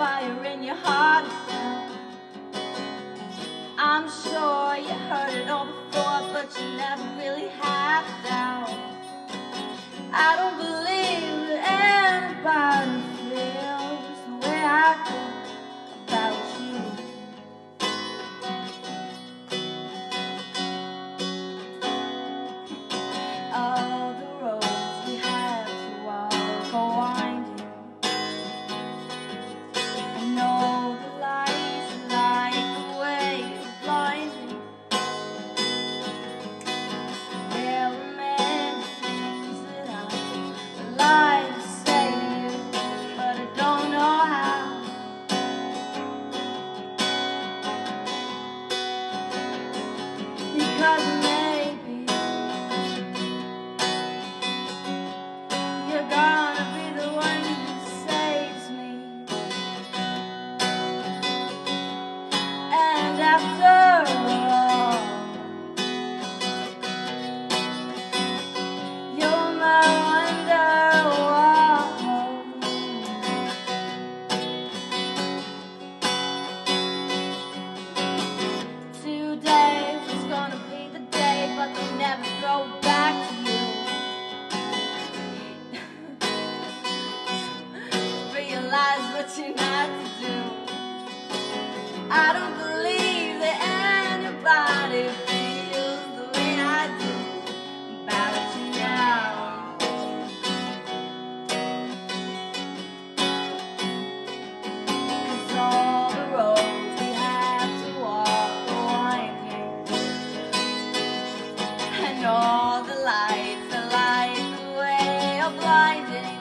fire in your heart. I'm sure you heard it all before, but you never really had doubt. I don't believe that anybody feels the way I do about you. All the roads we had to walk are winding. I know the lights light the way you're blinding. There were many things that I would like to say to you, but I don't know how. Because maybe you're gonna be the one who saves me. And after all, you're my wonderwall. Today was gonna be the day, but they'll never throw back to you. Realize what you had to do. I don't believe that anybody feels the way I do about you now. 'Cause all the roads we have to walk are winding, and all the lights that light the way are blinding.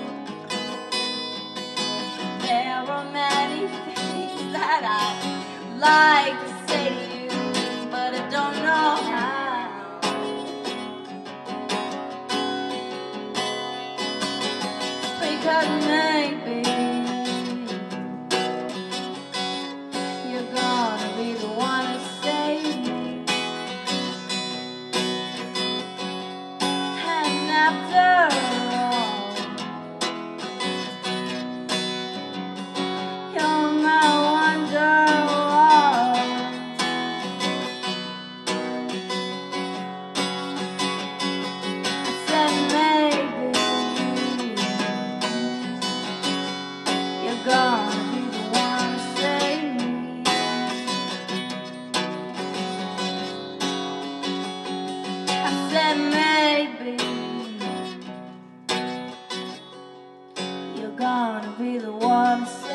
There are many things that I'd like to say to you, but I don't know how. Because maybe you're gonna be the one to save me. And after all, you're my wonderwall. I said maybe you're gonna be the one to save me. I said maybe you're gonna be the one to save me.